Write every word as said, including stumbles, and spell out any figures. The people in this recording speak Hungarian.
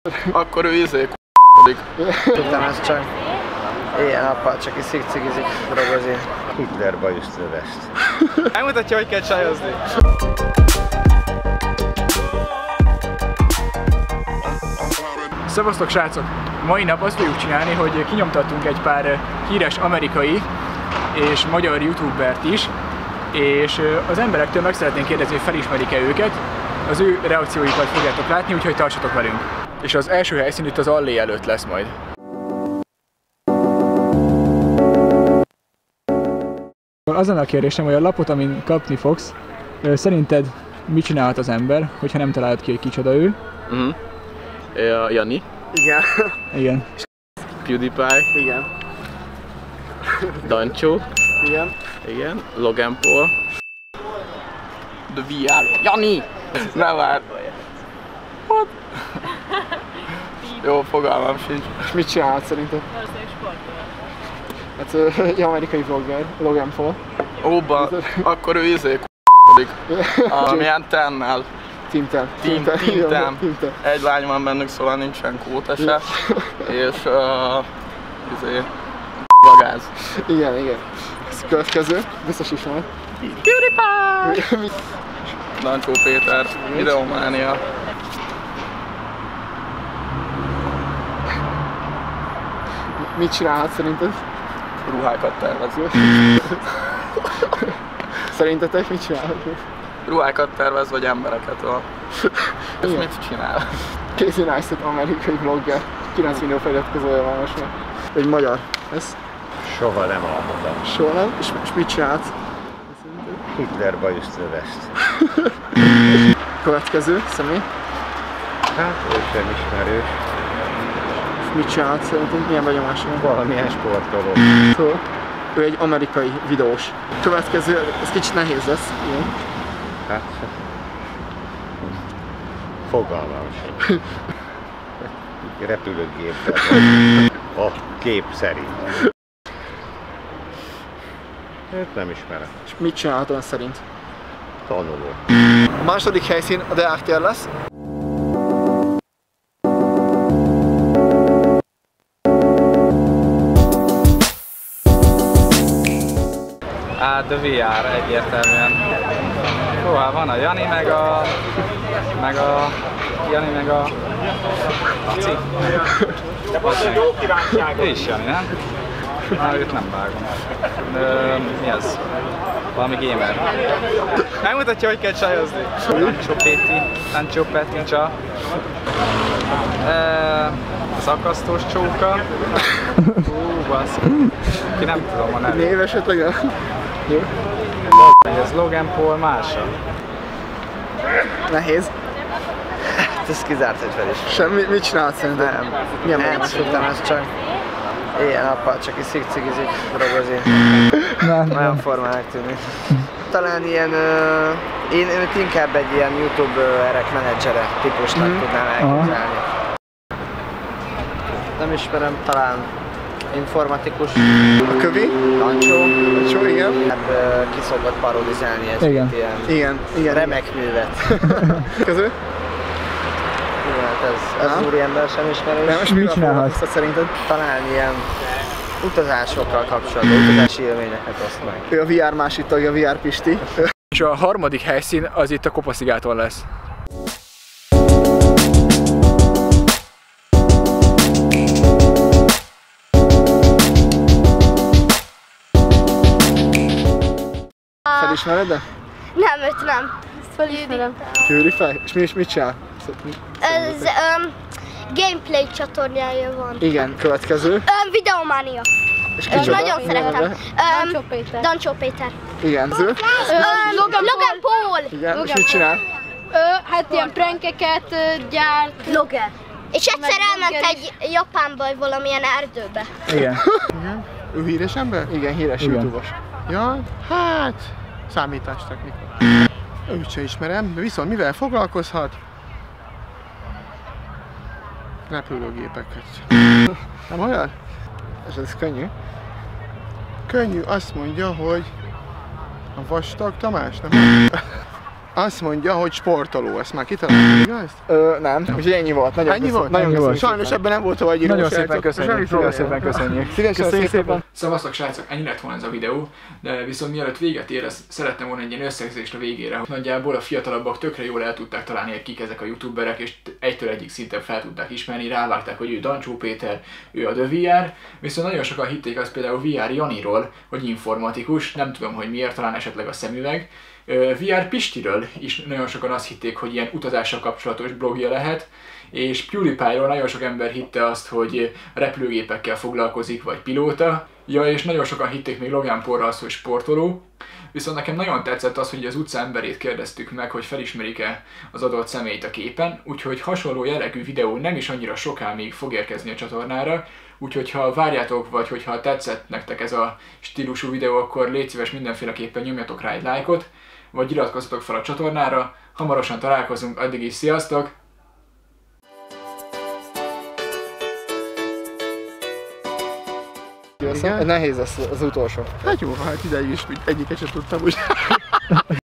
Akkor ő izé k***odik. Tudtam, ez csak ilyen nappal csak is szigcigizik, drogozik. Hitler bajuszt növeszt. Megmutatja, hogy kell csajozni. Szevasztok srácok! Mai nap azt fogjuk csinálni, hogy kinyomtattunk egy pár híres amerikai és magyar youtubert is, és az emberektől meg szeretnénk kérdezni, hogy felismerik-e őket. Az ő reakcióikat fogjátok látni, úgyhogy tartsatok velünk. És az első helyszín itt az allé előtt lesz majd. Az lenne a kérdésem, hogy a lapot, amin kapni fogsz, szerinted mit csinálhat az ember, hogyha nem találod ki, hogy kicsoda ő? Uh-huh. Ja, Jani. Igen. Igen. PewDiePie. Igen. Dancsó. Igen. Igen. Logan Paul. The vé er. Jani! Ne várj! What? Jó, fogalmam sincs. És mit csinálhat szerinted? Valószínűleg sportol. Hát egy amerikai vlogger, Logan Paul. Óba, akkor ő izé k***odik. Valamilyen tennel. Team-ten. Team, team, team. Egy lány van bennük, szóval nincsen kóta se. És uh, izé, vagáz. Igen, igen. Ez a következő, biztos ismered. PewDiePie! Dancsó Péter, Videománia. Mit csinálhat szerinted? Ruhákat tervez. Szerintetek mit csinálhat? Ruhákat tervez, vagy embereket van. Ez mit csinál? Casey Neistat, amerikai vlogger. kilenc millió feliratkozója van most már. Egy magyar. Ez? Soha nem hallottam. Soha nem? És, és mit csinált? Hitler bajuszt növeszt. Következő személy. Hát, ő sem ismerős. És mit csinált szerintem? Milyen benyomása van? Valamilyen sportoló. Szóval, ő egy amerikai videós. Következő, ez kicsit nehéz lesz. Igen. Hát, fogalmam sem. Repülőgépben. A kép szerint. Őt nem ismerem. És mit csinálhat ön szerint? Tanuló. A második helyszín a Deák tér lesz. Hát, de vé er egyértelműen. Hú, hát van a Jani, meg a... meg a... Jani, meg a... Laci. Ő is Jani, nem? Na, őt nem vágom. Ö, mi az? Valami gamer. Megmutatja, hogy kell csajozni. Dancsó Péti, Dancsó Peticsa. Az akasztós csóka. Hú, basz. Ki nem tudom a nevét. Név esetleg el? Jó. Ez Logan Paul mása. Nehéz. Hát ez kizárt, hogy fel is. Semmi, mit csinálhat szerintem? Nem. Milyen Nem, benyomása tudtam, van? ez csak ilyen nappal csak is szigcigizik, drogozik. Nagyon formának tűnik. Talán ilyen, ö, én őt inkább egy ilyen YouTube-erek menedzsere típusnak Mhm. tudnám elképzelni. Nem ismerem, talán informatikus. A kövi? Dancsó. Dancsó, igen. Ebből ki szokott parodizálni egy Igen. ilyen Igen, igen. remek művet. Következő? Hát ez, ez Aha. úriember sem ismerős. Nem, és Mit mivel csinálhat? foglalkoztat szerinted? Talán ilyen utazásokkal kapcsolatban, utazási élményeket oszt meg. Ő a vé er másik tagja, vé er Pisti. És a harmadik helyszín az itt a Kopaszigáton lesz. Felismered de? Nem, őt nem. Ezt felismerem. PewDiePie? És mi is mit csinál? Ez um, gameplay csatornája van. Igen, következő. Um, Videománia. És Ö, kicsoda? nagyon szeretem. Neve? Um, Péter. Dancsó Péter. Igen, ző. Um, Logan, Logan Paul. Igen, és mit csinál? Ö, hát ilyen prankeket ö, gyárt. Logan. És egyszer elment egy Japánba, valamilyen erdőbe. Igen. Igen. Ő híres ember? Igen, híres Igen. YouTube-os. Ja, hát számítástechnika. Őt se ismerem, de viszont mivel foglalkozhat? Repülőgépeket. Nem olyan? És ez könnyű. Könnyű, azt mondja, hogy a Vastag Tamás, nem? Azt mondja, hogy sportoló, ezt már kitaláltam, igaz? Ö, nem, úgyhogy ennyi volt. Nagyon Ennyi köszön, volt? Nagyon Ennyi volt. köszönjük Sajnos szépen. ebben nem volt tovább író. Nagyon szépen köszönjük, nagyon szépen köszönjük. Szívesen szépen. Szevasztok srácok, ennyi lett volna ez a videó, de viszont mielőtt véget ér, szeretném volna egy ilyen összegzést a végére. Nagyjából a fiatalabbak tökre jól el tudták találni, hogy kik ezek a youtuberek, és egytől egyik szinten fel tudták ismerni, rávágták, hogy ő Dancsó Péter, ő a The vé er, viszont nagyon sokan hitték azt például vé er Janiról, hogy informatikus, nem tudom, hogy miért, talán esetleg a szemüveg. vé er Pistiről is nagyon sokan azt hitték, hogy ilyen utazással kapcsolatos blogja lehet, és PewDiePie-ról nagyon sok ember hitte azt, hogy repülőgépekkel foglalkozik, vagy pilóta. Ja, és nagyon sokan hitték még Logan Paulra azt, hogy sportoló. Viszont nekem nagyon tetszett az, hogy az utca emberét kérdeztük meg, hogy felismerik-e az adott személyt a képen, úgyhogy hasonló jellegű videó nem is annyira sokáig fog érkezni a csatornára, úgyhogy ha várjátok, vagy hogyha tetszett nektek ez a stílusú videó, akkor légy szíves, mindenféleképpen nyomjatok rá egy lájkot, vagy iratkozzatok fel a csatornára. Hamarosan találkozunk, addig is sziasztok! Nehéz lesz az utolsó. Hát jó, hát ideig is egyiket sem tudtam, úgy.